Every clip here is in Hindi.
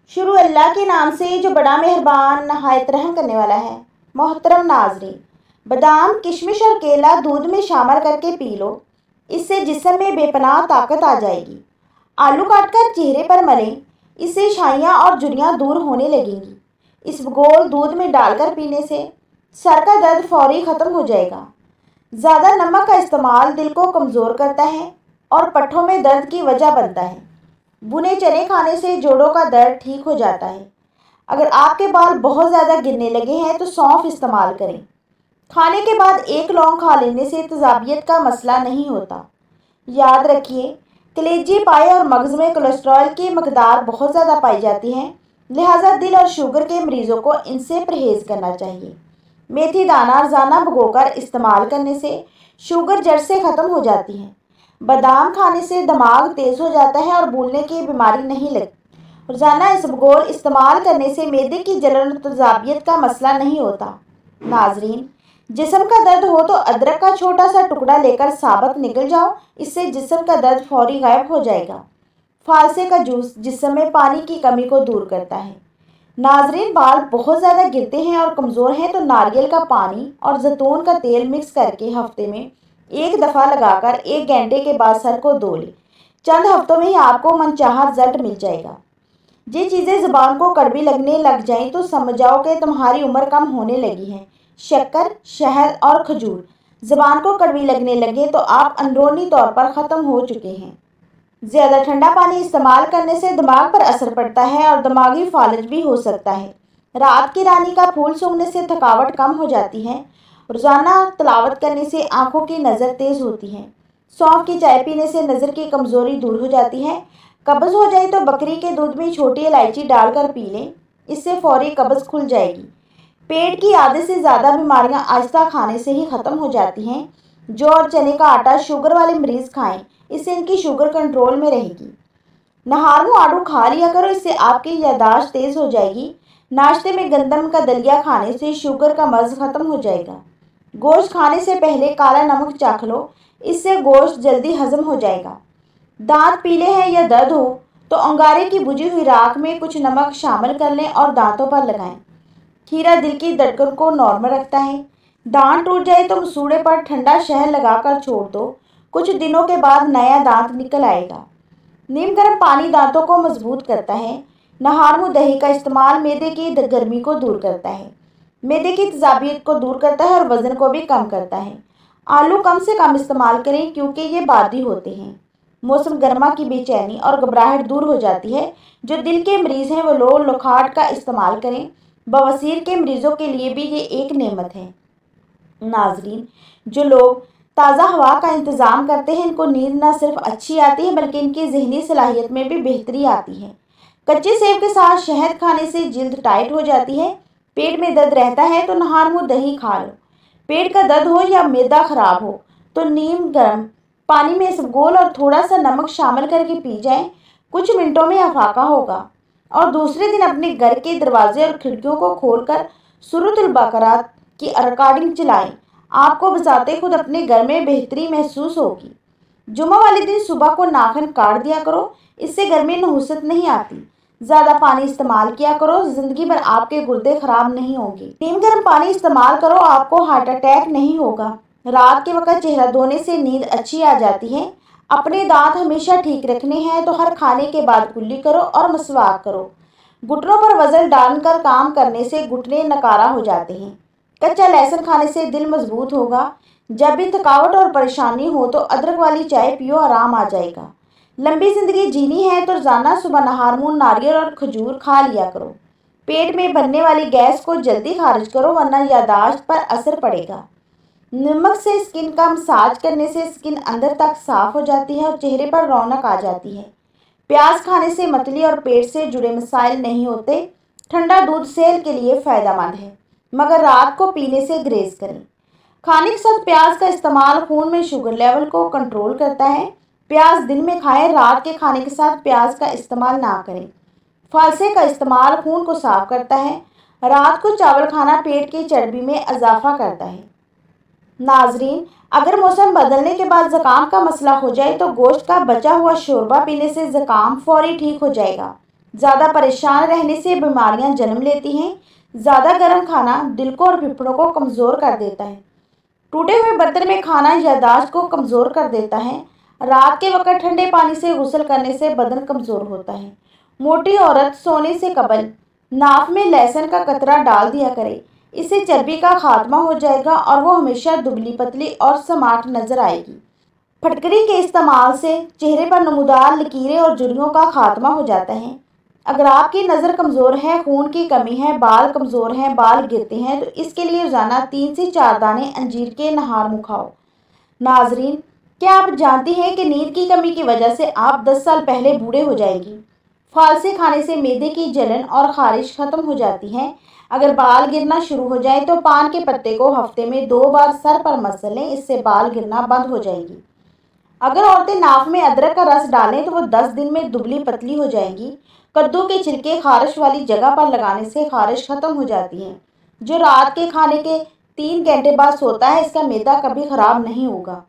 شروع اللہ کے نام سے جو بڑا مہربان نہایت رحم کرنے والا ہے۔ محترم ناظرین، بادام، کشمش اور کیلا دودھ میں شامل کر کے پی لو، اس سے جسم میں بے پناہ طاقت آ جائے گی۔ آلو کاٹ کر چہرے پر ملیں، اس سے چھائیاں اور جھریاں دور ہونے لگیں گی۔ اس گھول دودھ میں ڈال کر پینے سے سر کا درد فوری ختم ہو جائے گا۔ زیادہ نمک کا استعمال دل کو کمزور کرتا ہے اور پٹھوں میں درد کی وجہ بنتا ہے۔ بھنے چنے کھانے سے جوڑوں کا درد ٹھیک ہو جاتا ہے۔ اگر آپ کے بال بہت زیادہ گرنے لگے ہیں تو سونف استعمال کریں۔ کھانے کے بعد ایک لونگ کھا لینے سے تیزابیت کا مسئلہ نہیں ہوتا۔ یاد رکھیے، کلیجی پائے اور مغز میں کولیسٹرول کی مقدار بہت زیادہ پائی جاتی ہے، لہٰذا دل اور شوگر کے مریضوں کو ان سے پرہیز کرنا چاہیے۔ میتھی دانہ روزانہ بھگو کر استعمال کرنے سے شوگر جڑ سے ختم ہو جاتی ہے۔ بادام کھانے سے دماغ تیز ہو جاتا ہے اور بھولنے کی بیماری نہیں لگتی۔ روزانہ اسبگول استعمال کرنے سے معدے کی جلن اور تیزابیت کا مسئلہ نہیں ہوتا۔ ناظرین، جسم کا درد ہو تو ادرک کا چھوٹا سا ٹکڑا لے کر سابق نگل جاؤ، اس سے جسم کا درد فوری غائب ہو جائے گا۔ فالسے کا جوس جسم میں پانی کی کمی کو دور کرتا ہے۔ ناظرین، بال بہت زیادہ گرتے ہیں اور کمزور ہیں تو ناریل کا پانی اور زیتون کا تیل مکس کر کے ہفتے میں ایک دفعہ لگا کر 1 گھنٹے کے بعد سر کو دھو لیں۔ چند ہفتوں میں ہی آپ کو منچاہا رزلٹ مل جائے گا۔ یہ چیزیں زبان کو کڑوی لگنے لگ جائیں تو سمجھ جاؤ کہ تمہاری عمر کم ہونے لگی ہے۔ شکر، شہد اور کھجور زبان کو کڑوی لگنے لگے تو آپ اندرونی طور پر ختم ہو چکے ہیں۔ زیادہ ٹھنڈا پانی استعمال کرنے سے دماغ پر اثر پڑتا ہے اور دماغی فالج بھی ہو سکتا ہے۔ رات کی رانی کا پھول سونگھنے سے تھکاوٹ کم ہو جاتی ہے۔ روزانہ تلاوت کرنے سے آنکھوں کی نظر تیز ہوتی ہے۔ سونف کی چائے پینے سے نظر کی کمزوری دور ہو جاتی ہے۔ قبض ہو جائے تو بکری کے دودھ میں چھوٹی الائچی ڈال کر پی لیں، اس سے فوری قبض کھل جائے گی۔ پیٹ کی آدھے سے زیادہ بیماریاں آہستہ کھانے سے ہی ختم ہو جاتی ہیں۔ جو اور چنے کا آٹا شوگر والے مریض کھائیں، اس سے ان کی شوگر کنٹرول میں رہے گی۔ نہار میں آڑو کھا لیا کرو، اس سے آپ کی یادداشت تیز ہو جائے گی۔ ناشتے میں گندم کا دلیا کھانے سے شوگر کا مرض ختم ہو جائے گا۔ گوشت کھانے سے پہلے کالا نمک چکھ لو، اس سے گوشت جلدی ہضم ہو جائے گا۔ دانت پیلے ہیں یا درد ہو تو انگارے کی بجھی ہوئی راکھ میں کچھ نمک شامل کر لیں اور دانتوں پر لگائیں۔ کھیرا دل کی دھڑکن کو نارمل رکھتا ہے۔ دانت ٹوٹ جائے تو مسوڑے پر ٹھنڈا شہد لگا کر چھوڑ دو، کچھ دنوں کے بعد نیا دانت نکل آئے گا۔ نیم گرم پانی دانتوں کو مضبوط کرتا ہے۔ نہار میں دہی کا استعمال معدے کی گرمی کو دور کرتا ہے، معدے کی تیزابیت کو دور کرتا ہے اور وزن کو بھی کم کرتا ہے۔ آلو کم سے کم استعمال کریں کیونکہ یہ بادی ہوتے ہیں۔ موسم گرما کی بے چینی اور گھبراہٹ دور ہو جاتی ہے۔ جو دل کے مریض ہیں وہ لو لوکھاٹ کا استعمال کریں۔ بواسیر کے مریضوں کے لیے بھی یہ ایک نعمت ہے۔ ناظرین، جو لوگ تازہ ہوا کا انتظام کرتے ہیں ان کو نیند نہ صرف اچھی آتی ہے بلکہ ان کی ذہنی صلاحیت میں بھی بہتری آتی ہے۔ کچے سیب کے ساتھ شہد کھانے سے جلد ٹائٹ ہو جاتی ہے۔ پیٹ میں درد رہتا ہے تو نہار میں دہی کھا لو۔ پیٹ کا درد ہو یا معدہ خراب ہو تو نیم گرم پانی میں اسبگول اور تھوڑا سا نمک شامل کر کے پی جائیں، کچھ منٹوں میں افاقہ ہوگا۔ اور دوسرے دن اپنے گھر کے دروازے اور کھڑکیوں کو کھول کر سورۃ البقرہ کی ریکارڈنگ چلائیں، آپ کو بذات خود اپنے گھر میں بہتری محسوس ہوگی۔ جمعہ والے دن صبح کو ناخن کاٹ دیا کرو، اس سے گھر میں نحوست نہیں آتی۔ زیادہ پانی استعمال کیا کرو، زندگی بھر آپ کے گردے خراب نہیں ہوں گے۔ نیم گرم پانی استعمال کرو، آپ کو ہارٹ اٹیک نہیں ہوگا۔ رات کے وقت چہرہ دھونے سے نیند اچھی آ جاتی ہے۔ اپنے دانت ہمیشہ ٹھیک رکھنے ہیں تو ہر کھانے کے بعد کلی کرو اور مسواک کرو۔ گھٹنوں پر وزن ڈال کر کام کرنے سے گھٹنے نکارا ہو جاتے ہیں۔ کچا لہسن کھانے سے دل مضبوط ہوگا۔ جب بھی تھکاوٹ اور پریشانی ہو تو ادرک والی چائے پیو، آرام آ جائے گا۔ لمبی زندگی جینی ہے تو روزانہ صبح نہار میں ناریل اور کھجور کھا لیا کرو۔ پیٹ میں بننے والی گیس کو جلدی خارج کرو ورنہ یادداشت پر اثر پڑے گا۔ نمک سے اسکن کا مساج کرنے سے اسکن اندر تک صاف ہو جاتی ہے اور چہرے پر رونق آ جاتی ہے۔ پیاز کھانے سے متلی اور پیٹ سے جڑے مسائل نہیں ہوتے۔ ٹھنڈا دودھ صحت کے لیے فائدہ مند ہے مگر رات کو پینے سے گریز کریں۔ کھانے کے ساتھ پیاز کا استعمال خون میں شوگر لیول کو کنٹرول کرتا ہے۔ پیاز دن میں کھائیں، رات کے کھانے کے ساتھ پیاز کا استعمال نہ کریں۔ فالسے کا استعمال خون کو صاف کرتا ہے۔ رات کو چاول کھانا پیٹ کی چربی میں اضافہ کرتا ہے۔ ناظرین، اگر موسم بدلنے کے بعد زکام کا مسئلہ ہو جائے تو گوشت کا بچا ہوا شوربہ پینے سے زکام فوری ٹھیک ہو جائے گا۔ زیادہ پریشان رہنے سے بیماریاں جنم لیتی ہیں۔ زیادہ گرم کھانا دل کو اور پھیپھڑوں کو کمزور کر دیتا ہے۔ ٹوٹے ہوئے برتن میں کھانا یادداشت کو کمزور کر دیتا ہے۔ رات کے وقت ٹھنڈے پانی سے غسل کرنے سے بدن کمزور ہوتا ہے۔ موٹی عورت سونے سے قبل ناف میں لہسن کا قطرہ ڈال دیا کرے، اس سے چربی کا خاتمہ ہو جائے گا اور وہ ہمیشہ دبلی پتلی اور سماٹ نظر آئے گی۔ پھٹکری کے استعمال سے چہرے پر نمودار لکیریں اور جھریوں کا خاتمہ ہو جاتا ہے۔ اگر آپ کی نظر کمزور ہے، خون کی کمی ہے، بال کمزور ہیں، بال گرتے ہیں، تو اس کے لیے روزانہ 3 سے 4 دانے انجیر کے نہار منہ کھاؤ۔ ناظرین، کیا آپ جانتی ہیں کہ نیند کی کمی کی وجہ سے آپ 10 سال پہلے بوڑھے ہو جائیں گی؟ فالسے کھانے سے معدے کی جلن اور خارش ختم ہو جاتی ہے۔ اگر بال گرنا شروع ہو جائے تو پان کے پتے کو ہفتے میں 2 بار سر پر مس لیں، اس سے بال گرنا بند ہو جائیں گی۔ اگر عورتیں ناف میں ادرک کا رس ڈالیں تو وہ 10 دن میں دبلی پتلی ہو جائیں گی۔ کدو کے چھلکے خارش والی جگہ پر لگانے سے خارش ختم ہو جاتی ہے۔ جو رات کے کھانے کے 3 گھنٹے بعد سوتا ہے، اس کا معدہ کبھی خراب نہیں ہوگا۔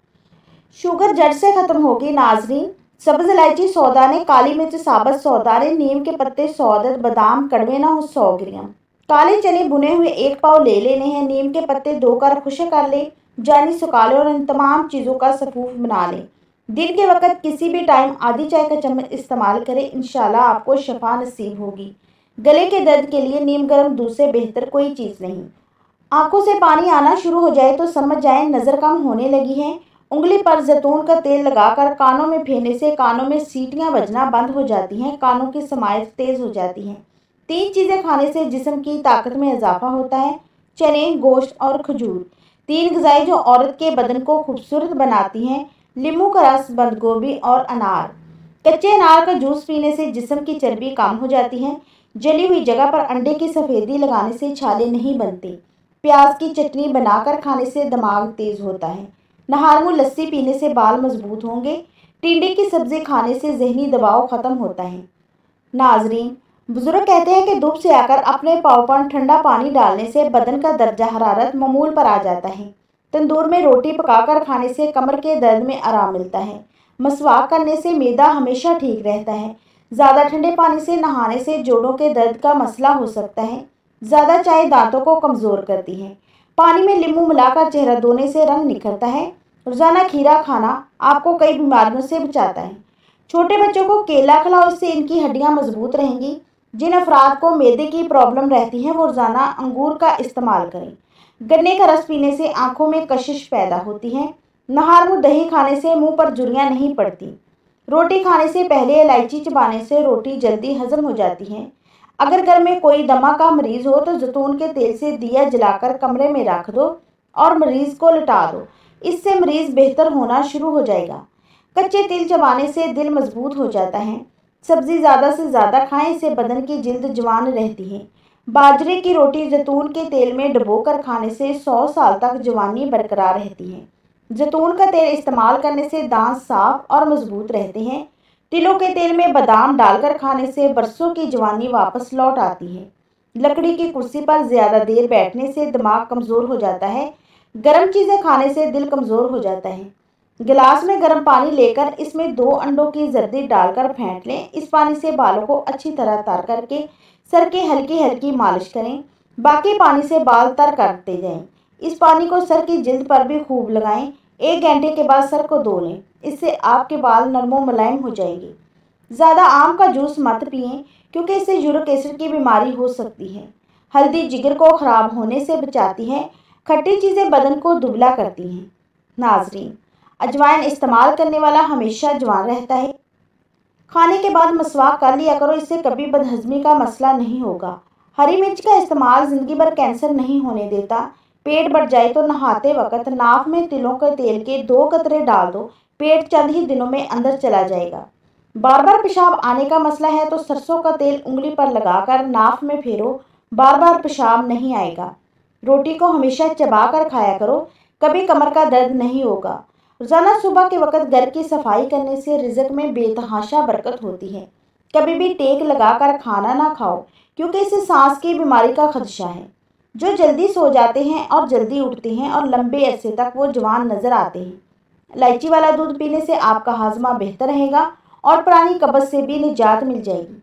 شوگر جڑ سے ختم ہوگی۔ ناظرین، سبز الائچی 100 دانے، کالی مرچ ثابت 100 دانے، نیم کے پتے 100 عدد، بادام کڑوے نہ ہو 100 گرام، کالے چنے بھنے ہوئے 1 پاؤ لے لینے ہیں۔ نیم کے پتے دھو کر خشک کر لیں، یعنی سکھا لیں اور ان تمام چیزوں کا سفوف بنا لیں۔ دن کے وقت کسی بھی ٹائم آدھی چائے کا چمچ استعمال کریں، انشاءاللہ آپ کو شفا نصیب ہوگی۔ گلے کے درد کے لیے نیم گرم دودھ سے بہتر کوئی چیز نہیں۔ آنکھوں سے پانی آنا شروع ہو جائے تو سمجھ جائیں نظر کم ہونے لگی ہے۔ انگلی پر زیتون کا تیل لگا کر کانوں میں پھیرنے سے کانوں میں سیٹیاں بجنا بند ہو جاتی ہیں، کانوں کی سماعت تیز ہو جاتی ہے۔ 3 چیزیں کھانے سے جسم کی طاقت میں اضافہ ہوتا ہے: چنے، گوشت اور کھجور۔ 3 غذائیں جو عورت کے بدن کو خوبصورت بناتی ہیں: لیموں کا رس، بند گوبھی اور انار۔ کچے انار کا جوس پینے سے جسم کی چربی کم ہو جاتی ہے۔ جلی ہوئی جگہ پر انڈے کی سفیدی لگانے سے چھالے نہیں بنتے۔ پیاز کی چٹنی بنا کر کھانے سے دماغ تیز ہوتا ہے۔ نہار منہ لسی پینے سے بال مضبوط ہوں گے۔ ٹنڈے کی سبزی کھانے سے ذہنی دباؤ ختم ہوتا ہے۔ ناظرین، بزرگ کہتے ہیں کہ دھوپ سے آ کر اپنے پاؤں پر ٹھنڈا پانی ڈالنے سے بدن کا درجہ حرارت معمول پر آ جاتا ہے۔ تندور میں روٹی پکا کر کھانے سے کمر کے درد میں آرام ملتا ہے۔ مسواک کرنے سے معدہ ہمیشہ ٹھیک رہتا ہے۔ زیادہ ٹھنڈے پانی سے نہانے سے جوڑوں کے درد کا مسئلہ ہو سکتا ہے۔ زیادہ چائے دانتوں کو کمزور کرتی ہے۔ پانی میں لیموں ملا کر چہرہ دھونے سے رنگ نکھرتا ہے۔ روزانہ کھیرا کھانا آپ کو کئی بیماریوں سے بچاتا ہے۔ چھوٹے بچوں کو کیلا کھلاؤ، اس سے ان کی ہڈیاں مضبوط رہیں گی۔ جن افراد کو معدے کی پرابلم رہتی ہے وہ روزانہ انگور کا استعمال کریں۔ گنے کا رس پینے سے آنکھوں میں کشش پیدا ہوتی ہے۔ نہار منہ دہی کھانے سے منہ پر جھریاں نہیں پڑتی۔ روٹی کھانے سے پہلے الائچی چبانے سے روٹی جلدی ہضم ہو جاتی ہے۔ اگر گھر میں کوئی دمہ کا مریض ہو تو زیتون کے تیل سے دیا جلا کر کمرے میں رکھ دو اور مریض کو لٹا دو، اس سے مریض بہتر ہونا شروع ہو جائے گا۔ کچے تل چبانے سے دل مضبوط ہو جاتا ہے۔ سبزی زیادہ سے زیادہ کھائیں، اس سے بدن کی جلد جوان رہتی ہے۔ باجرے کی روٹی زیتون کے تیل میں ڈبو کر کھانے سے 100 سال تک جوانی برقرار رہتی ہے۔ زیتون کا تیل استعمال کرنے سے دانت صاف اور مضبوط رہتے ہیں۔ تلوں کے تیل میں بادام ڈال کر کھانے سے برسوں کی جوانی واپس لوٹ آتی ہے۔ لکڑی کی کرسی پر زیادہ دیر بیٹھنے سے دماغ کمزور ہو جاتا ہے۔ گرم چیزیں کھانے سے دل کمزور ہو جاتا ہے۔ گلاس میں گرم پانی لے کر اس میں 2 انڈوں کی زردی ڈال کر پھینٹ لیں۔ اس پانی سے بالوں کو اچھی طرح تر کر کے سر کی ہلکی ہلکی مالش کریں۔ باقی پانی سے بال تر کرتے جائیں۔ اس پانی کو سر کی جلد پر بھی خوب لگائیں۔ 1 گھنٹے کے بعد سر کو دھو لیں، اس سے آپ کے بال نرم و ملائم ہو جائیں گے۔ زیادہ آم کا جوس مت پئیں کیونکہ اس سے یورک ایسڈ کی بیماری ہو سکتی ہے۔ ہلدی جگر کو خراب ہونے سے بچاتی ہے۔ کھٹی چیزیں بدن کو دبلا کرتی ہیں۔ ناظرین، اجوائن استعمال کرنے والا ہمیشہ جوان رہتا ہے۔ کھانے کے بعد مسواک کر لیا کرو، اس سے کبھی بدہضمی کا مسئلہ نہیں ہوگا۔ ہری مرچ کا استعمال زندگی بھر کینسر نہیں ہونے دیتا۔ پیٹ بڑھ جائے تو نہاتے وقت ناف میں تلوں کے تیل کے 2 قطرے ڈال دو، پیٹ چند ہی دنوں میں اندر چلا جائے گا۔ بار بار پیشاب آنے کا مسئلہ ہے تو سرسوں کا تیل انگلی پر لگا کر ناف میں پھیرو، بار بار پیشاب نہیں آئے گا۔ روٹی کو ہمیشہ چبا کر کھایا کرو، کبھی کمر کا درد نہیں ہوگا۔ روزانہ صبح کے وقت گھر کی صفائی کرنے سے رزق میں بے تحاشا برکت ہوتی ہے۔ کبھی بھی ٹیک لگا کر کھانا نہ کھاؤ کیونکہ اس سے سانس کی بیماری کا خدشہ ہے۔ جو جلدی سو جاتے ہیں اور جلدی اٹھتے ہیں اور لمبے عرصے تک وہ جوان نظر آتے ہیں۔ الائچی والا دودھ پینے سے آپ کا ہاضمہ بہتر رہے گا اور پرانی قبض سے بھی نجات مل جائے گی۔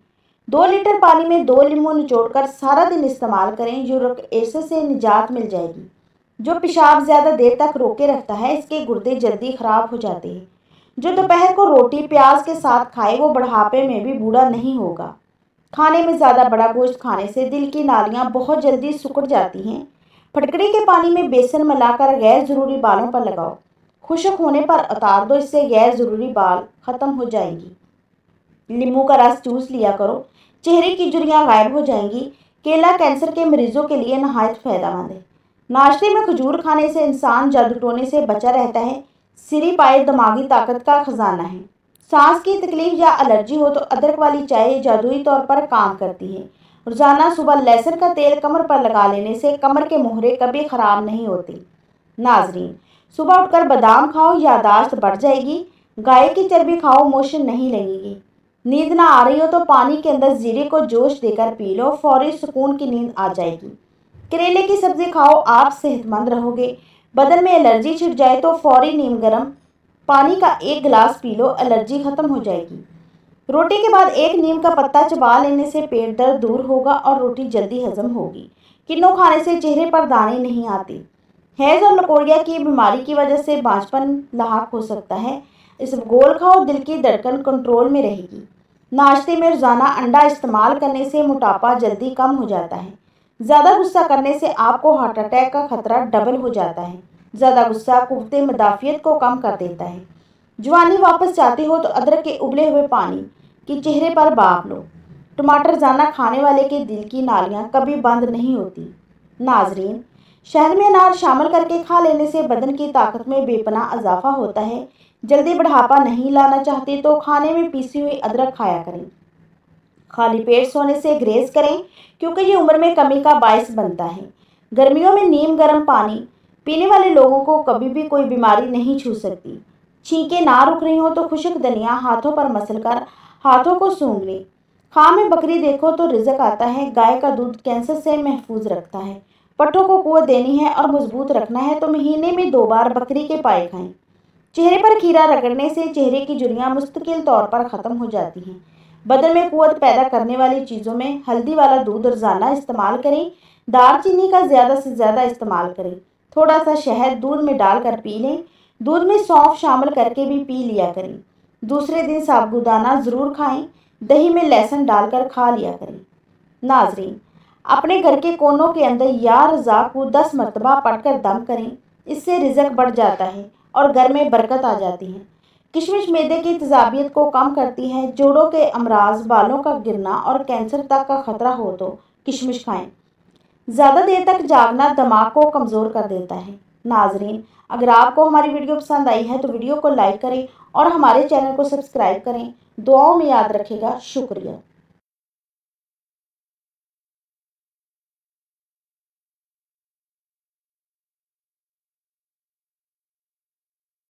2 लीटर पानी में 2 नींबू निचोड़कर सारा दिन इस्तेमाल करें। यूरिक एसिड से निजात मिल जाएगी। जो पेशाब ज़्यादा देर तक रोके रखता है, इसके गुर्दे जल्दी खराब हो जाते हैं। जो दोपहर को रोटी प्याज के साथ खाए, वो बुढ़ापे में भी बूढ़ा नहीं होगा। खाने में ज़्यादा बड़ा गोश्त खाने से दिल की नालियाँ बहुत जल्दी सिकुड़ जाती हैं। फटकड़ी के पानी में बेसन मिलाकर गैर ज़रूरी बालों पर लगाओ। खुश्क होने पर उतार दो, इससे गैर ज़रूरी बाल ख़त्म हो जाएंगी। नींबू का रस चूस लिया करो, चेहरे की झुर्रियाँ गायब हो जाएंगी। केला कैंसर के मरीजों के लिए नहायत फ़ायदेमंद है। नाश्ते में खजूर खाने से इंसान जादू टोने से बचा रहता है। सिरी पाए दिमागी ताकत का खजाना है। सांस की तकलीफ या एलर्जी हो तो अदरक वाली चाय जादुई तौर पर काम करती है। रोजाना सुबह लहसुन का तेल कमर पर लगा लेने से कमर के मोहरे कभी खराब नहीं होते। नाजरीन, सुबह उठकर बादाम खाओ, यादाश्त बढ़ जाएगी। गाय की चर्बी खाओ, मोशन नहीं लगेगी। नींद ना आ रही हो तो पानी के अंदर जीरे को जोश देकर पी लो, फौरी सुकून की नींद आ जाएगी। करेले की सब्जी खाओ, आप सेहतमंद रहोगे। बदन में एलर्जी छिड़ जाए तो फौरी नीम गर्म पानी का 1 गिलास पी लो, एलर्जी खत्म हो जाएगी। रोटी के बाद 1 नीम का पत्ता चबा लेने से पेट दर्द दूर होगा और रोटी जल्दी हजम होगी। किन्नू खाने से चेहरे पर दाने नहीं आते। हैज़ और लकोरिया की बीमारी की वजह से बांझपन लाहक हो सकता है। इसबगोल खाओ, दिल की धड़कन कंट्रोल में रहेगी। नाश्ते में रोजाना अंडा इस्तेमाल करने से मोटापा जल्दी कम हो जाता है। ज़्यादा गुस्सा करने से आपको हार्ट अटैक का खतरा डबल हो जाता है। ज़्यादा गुस्सा कुव्वते मदाफियत को कम कर देता है। जवानी वापस चाहते हो तो अदरक के उबले हुए पानी की चेहरे पर भाप लो। टमाटर रोजाना खाने वाले के दिल की नालियाँ कभी बंद नहीं होती। नाजरीन, शहद में अनार शामिल करके खा लेने से बदन की ताकत में बेपनाह इजाफा होता है। जल्दी बुढ़ापा नहीं लाना चाहते तो खाने में पीसी हुई अदरक खाया करें। खाली पेट सोने से ग्रेज करें, क्योंकि ये उम्र में कमी का बायस बनता है। गर्मियों में नीम गर्म पानी पीने वाले लोगों को कभी भी कोई बीमारी नहीं छू सकती। छींकें ना रुक रही हो तो खुश्क धनिया हाथों पर मसलकर हाथों को सूंघ लें। खां में बकरी देखो तो रिजक आता है। गाय का दूध कैंसर से महफूज रखता है। पट्ठों को कुव्वत देनी है और मजबूत रखना है तो महीने में 2 बार बकरी के पाए खाएं। चेहरे पर खीरा रगड़ने से चेहरे की झुर्रियाँ मुस्तकिल तौर पर ख़त्म हो जाती हैं। बदन में कुव्वत पैदा करने वाली चीज़ों में हल्दी वाला दूध रोजाना इस्तेमाल करें। दालचीनी का ज़्यादा से ज़्यादा इस्तेमाल करें। थोड़ा सा शहद दूध में डालकर पी लें। दूध में सौंफ शामिल करके भी पी लिया करें। दूसरे दिन साबूदाना ज़रूर खाएं। दही में लहसुन डालकर खा लिया करें। नाजरीन, अपने घर के कोनों के अंदर या रज़ा को 10 मरतबा पढ़कर दम करें। इससे रिज़्क बढ़ जाता है और घर में बरकत आ जाती है। किशमिश मैदे की तेज़ाबियत को कम करती है। जोड़ों के अमराज, बालों का गिरना और कैंसर तक का खतरा हो तो किशमिश खाएं। ज़्यादा देर तक जागना दिमाग को कमज़ोर कर देता है। नाजरीन, अगर आपको हमारी वीडियो पसंद आई है तो वीडियो को लाइक करें और हमारे चैनल को सब्सक्राइब करें। दुआओं में याद रखिएगा। शुक्रिया।